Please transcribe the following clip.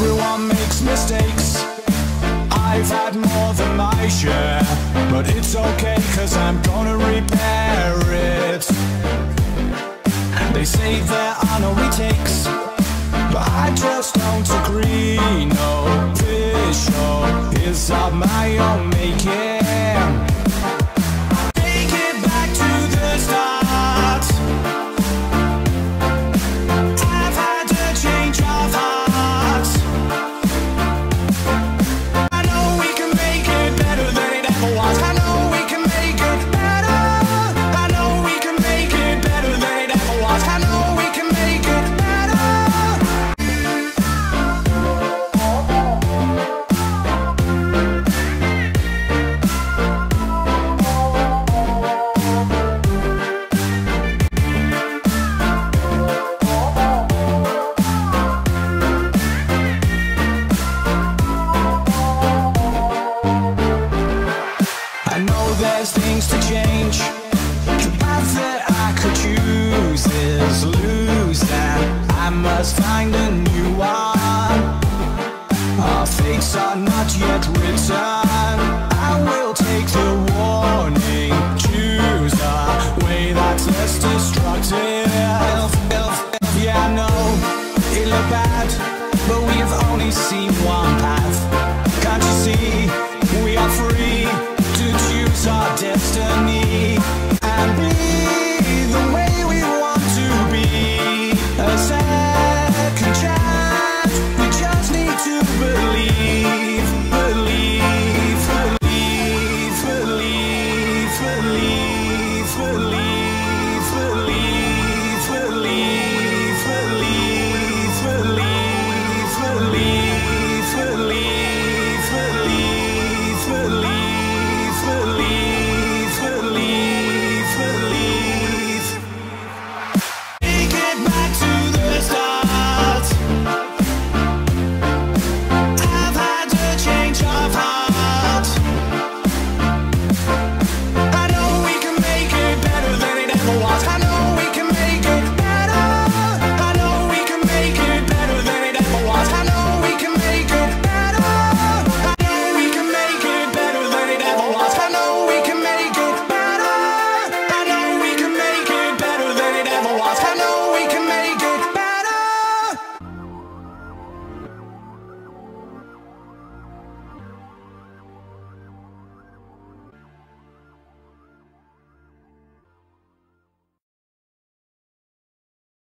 Everyone makes mistakes. I've had more than my share, but it's okay, cause I'm gonna repair it. They say there are no retakes, but I just don't agree. No, this show is of my own making. Take it back to the start. I've had a change of heart. I know we can make it better than it ever was. I know we can make it better. I know we can make it better than it ever was. I know we can make it better. I know there's things to change. The path that I could choose is losing. I must find a new one. Our fates are not yet written.